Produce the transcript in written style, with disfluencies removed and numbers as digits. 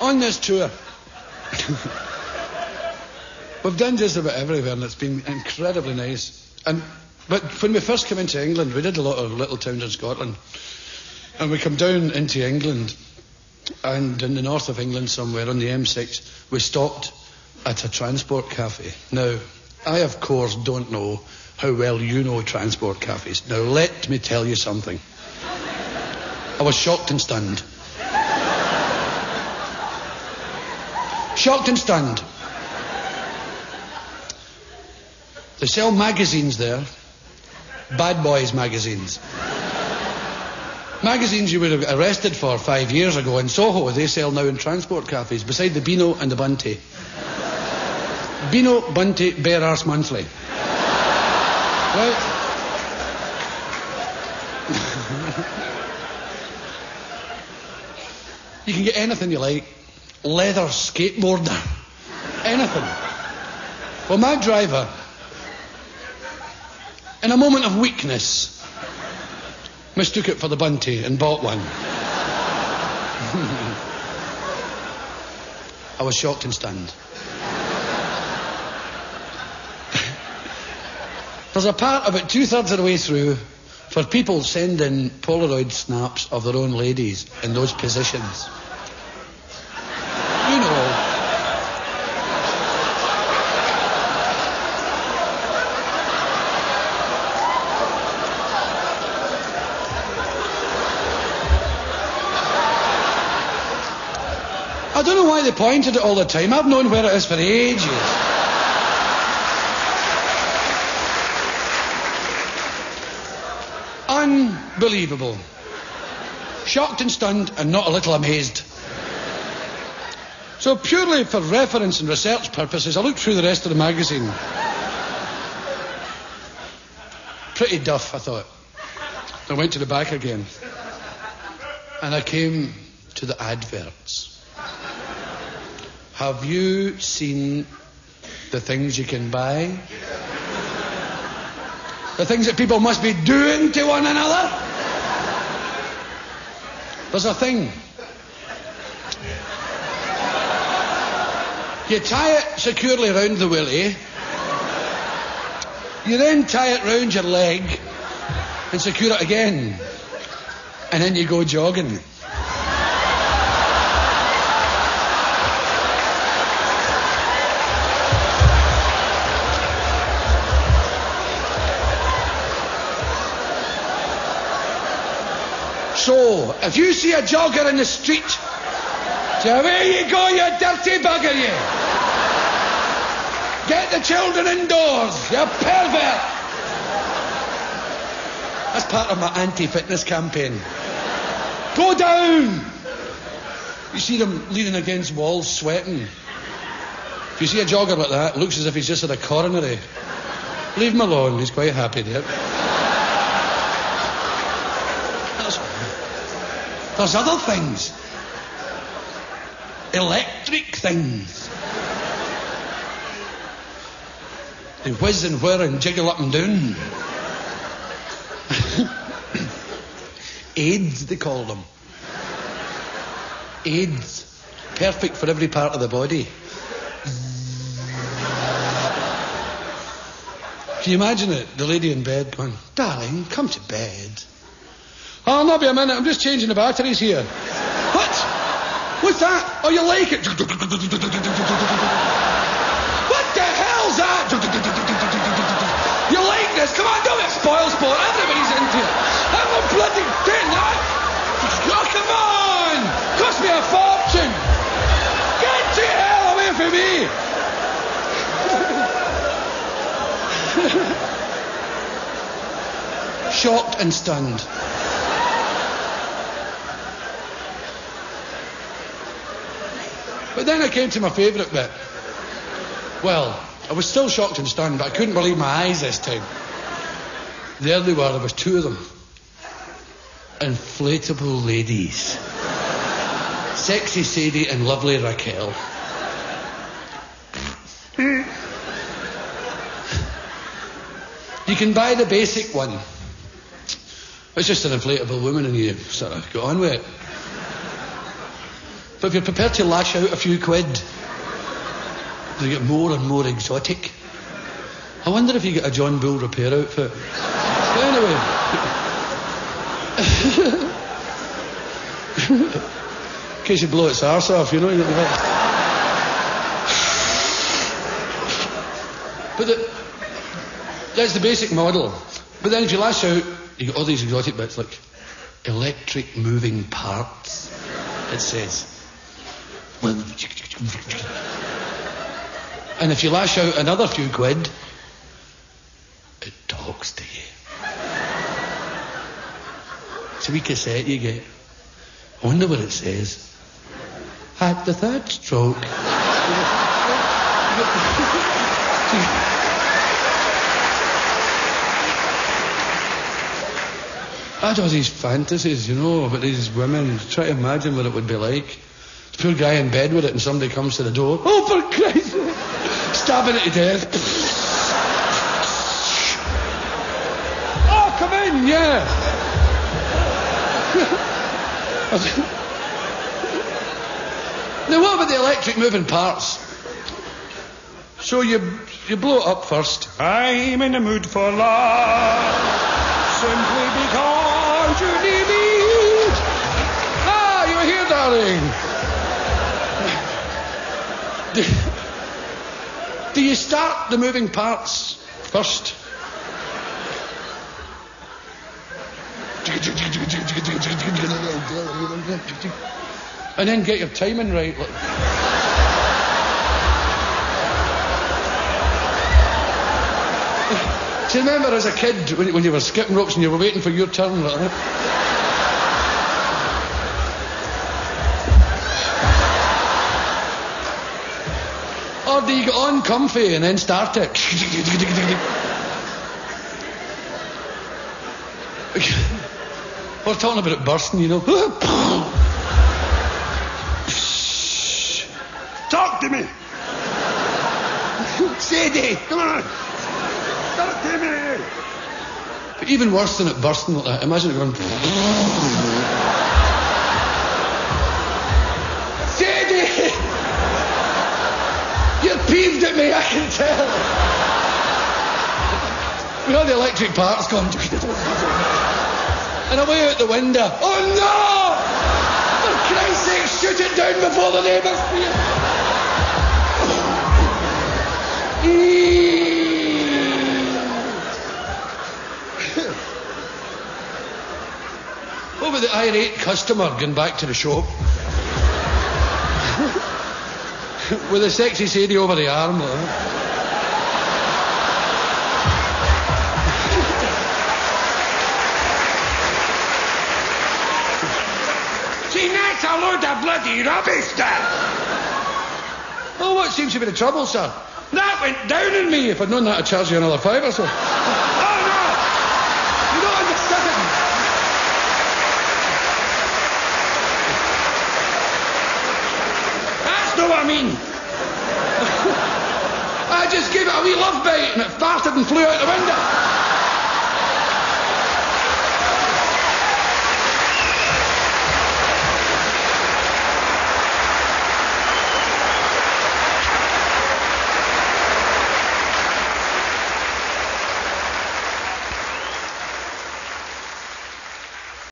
On this tour, we've done just about everywhere, and it's been incredibly nice. But when we first came into England, we did a lot of little towns in Scotland. And we come down into England, and in the north of England somewhere on the M6, we stopped at a transport cafe. Now, I, of course, don't know how well you know transport cafes. Now, let me tell you something. I was shocked and stunned. Shocked and stunned. They sell magazines there. Bad Boys magazines. Magazines you were arrested for 5 years ago in Soho, they sell now in transport cafes, beside the Beano and the Bunty. Beano, Bunty, Bare Arse Monthly. Right? You can get anything you like. Leather skateboarder. Anything. Well, my driver, in a moment of weakness, mistook it for the Bunty and bought one. I was shocked and stunned. There's a part about 2/3 of the way through for people sending Polaroid snaps of their own ladies in those positions. You know. I don't know why they pointed it all the time. I've known where it is for ages. Unbelievable. Shocked and stunned and not a little amazed. So purely for reference and research purposes, I looked through the rest of the magazine. Pretty duff, I thought. I went to the back again. And I came to the adverts. Have you seen the things you can buy? The things that people must be doing to one another? There's a thing. You tie it securely round the willy. You then tie it round your leg and secure it again. And then you go jogging. So, if you see a jogger in the street, say, away you go, you dirty bugger, you. Get the children indoors, you pervert. That's part of my anti-fitness campaign. Go down. You see them leaning against walls, sweating. If you see a jogger like that, looks as if he's just had a coronary. Leave him alone, he's quite happy there. There's other things. Electric things. They whiz and whir and jiggle up and down. AIDS, they call them. AIDS. Perfect for every part of the body. Can you imagine it? The lady in bed going, darling, come to bed. Oh, I'll not be a minute, I'm just changing the batteries here. What? What's that? Oh, you like it? What the hell's that? You like this? Come on, don't be a spoil sport. Everybody's into it. I'm not bloody doing that. Oh, come on. Cost me a fortune. Get the hell away from me. Shocked and stunned. But then I came to my favourite bit. Well, I was still shocked and stunned, but I couldn't believe my eyes this time. There they were, there was two of them. Inflatable ladies. Sexy Sadie and lovely Raquel. You can buy the basic one. It's just an inflatable woman and you sort of go on with it. But if you're prepared to lash out a few quid, they get more and more exotic. I wonder if you get a John Bull repair outfit. But anyway. In case you blow its arse off, you know. But that's the basic model. But then if you lash out, you get all these exotic bits like electric moving parts, it says. And if you lash out another few quid, it talks to you. It's a wee cassette you get. I wonder what it says. At the third stroke. I had all these fantasies, you know, about these women. Try to imagine what it would be like. The poor guy in bed with it and somebody comes to the door. Oh, for Christ's sake! Stabbing it to death. Oh, come in, yeah. Now, what about the electric moving parts? So you blow it up first. I'm in the mood for love, simply because you need it. Ah, you're here, darling. Do you start the moving parts first? And then get your timing right. Do you remember as a kid when you were skipping ropes and you were waiting for your turn like that? Or do you get on comfy and then start it? We're talking about it bursting, you know. Talk to me. Sadie, Come on. Talk to me. But even worse than it bursting like that, imagine it going... Sadie! You're peeved at me, I can tell. We had the electric parts going... And away out the window. Oh no! For Christ's sake, shoot it down before the neighbours see it. What about the irate customer going back to the shop? With a sexy Sadie over the arm like that. That's a load of bloody rubbish, Dad. Oh, what seems to be the trouble, sir? That went down on me. If I'd known that, I'd charge you another £5 or so. Oh, no. You don't understand. That's not what I mean. I just gave it a wee love bite and it farted and flew out the window.